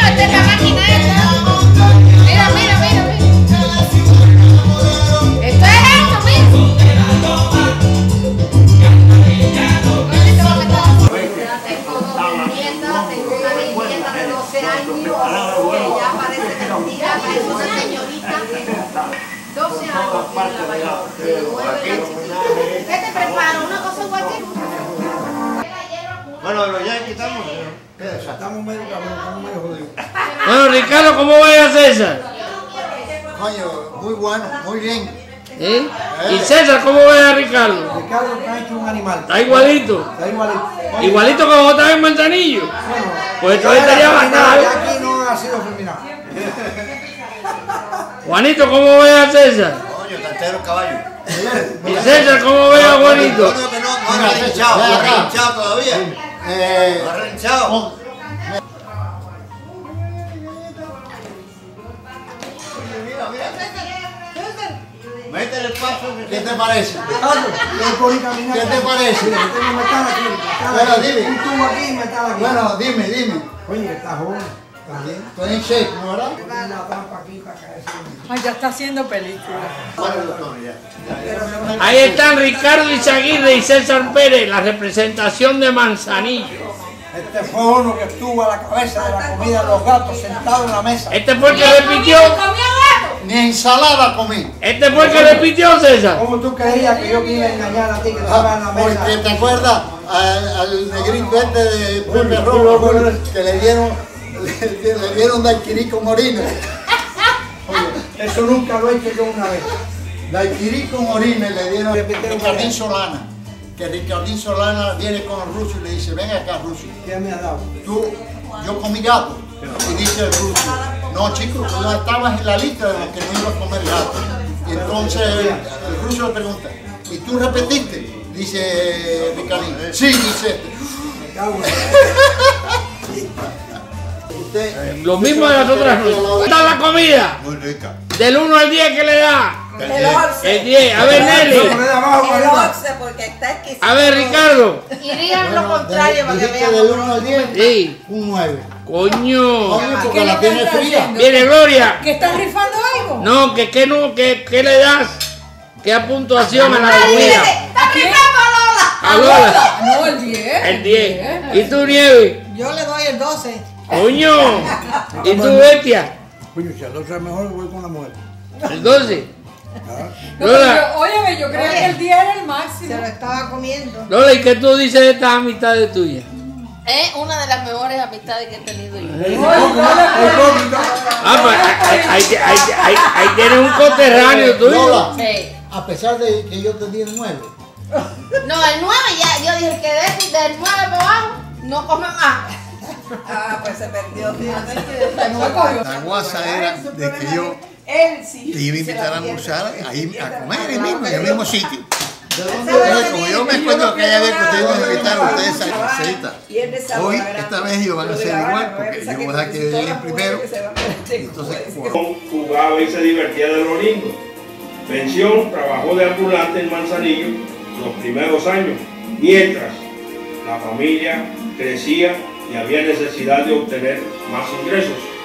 esta es la máquina esta. Mira, mira, mira, mira. Esto es esto, mira. Tengo dos nietas, tengo una nieta de 12 años, que ya parece mentira, que es una señorita. 12 años tiene la mayor, 9 la chiquita. ¿Qué te preparo? ¿Una cosa igual que una? Bueno, pero ya quitamos. Estamos medio cabrón, estamos medio jodidos. Bueno, Ricardo, ¿cómo vaya César? Coño, muy bueno, muy bien. ¿Eh? ¿Y César, cómo vaya Ricardo? Ricardo está hecho un animal. Está igualito. Está igualito. Igualito como vos estás en Manzanillo. Bueno, Pues entonces estaría bacano. ya aquí no ha sido terminado. Juanito, ¿cómo vaya César? Coño, cantero caballo. ¿Y César, cómo vaya Juanito? Coño, que no ha relinchado, no ha relinchado todavía. No ha relinchado. Mira, mira. Métele el paso. ¿Qué te parece? Ricardo, yo por ir caminando. ¿Qué te parece? Mira, yo tengo metal aquí. Bueno, dime. Un tubo aquí y metal aquí. Bueno, dime. Oye, que está joven. Está bien. Estoy en shape, ¿no, verdad? Una trampa aquí para caerse. Ay, ya está haciendo película. Bueno, doctor, ya. Ahí están Ricardo Izaguirre y César Pérez, la representación de Manzanillo. Este fue uno que estuvo a la cabeza de la comida de los gatos sentado en la mesa. Este fue el que repitió. Ni ensalada comí. Este fue el que repitió, César. ¿Cómo tú creías que yo te iba a engañar a ti que estaba en la mesa? Porque te acuerdas al negrito este de Pepe Rojo que le dieron daiquiri con orina. Oye, eso nunca lo he hecho yo una vez. Daiquiri con orina le dieron a Ricardín Solana. Que Ricardín Solana viene con el ruso y le dice, ven acá, ruso. ¿Qué me ha dado? Yo comí gato. Y dice el ruso, no chicos, tú no estabas en la lista de los que no iba a comer gato. Y entonces el ruso le pregunta, ¿y tú repetiste? Dice Ricardín. Sí, dice. Me cago en Lo mismo de las otras rutas. ¿Cómo está la comida? Muy rica. Del 1 al 10, ¿qué le da? El 11. El 10. A ver, Nelly. Ponle de abajo, El Juanita. 11 porque está exquisito. A ver, Ricardo. Y digan lo contrario para que Dijiste vean. del 1 al 10, Sí. un 9. Coño. Coño, porque ¿Qué la le tiene estás fría. haciendo? Viene Gloria. ¿Que estás rifando algo? No, ¿qué le das? ¿Qué puntuación a la comida? ¡Está gritando a Lola! A Lola. No, el 10. El 10. ¿Y tú, Nieves? Yo le doy el 12. Coño. ¿Y tú, Bestia? Coño, si el otro es mejor, voy con la mujer. El 12. No, Lola. óyeme, yo creía que el 10 era el máximo. Se lo estaba comiendo. Lola, ¿y qué tú dices de estas amistades tuyas? Es una de las mejores amistades que he tenido yo. Ah, pues ahí tienes un coterráneo tuyo. Lola, Sí. a pesar de que yo te di el 9. No, el 9 ya, yo dije que del 9 para abajo no come más. Ah, pues se perdió, fíjate. La guasa era de que yo Él sí. te iba a invitar a almorzar, ahí a comer ahí mismo, en el mismo sitio. ¿De dónde Entonces, como yo me acuerdo que aquella vez que ustedes nos invitaron a ustedes a Cerita, hoy, esta vez ellos van a hacer igual, porque yo voy a dejar que lleguen primero. Entonces, Jugaba y se divertía de lo lindo. Pensión, trabajó de ambulante en Manzanillo los primeros años, mientras la familia crecía y había necesidad de obtener más ingresos.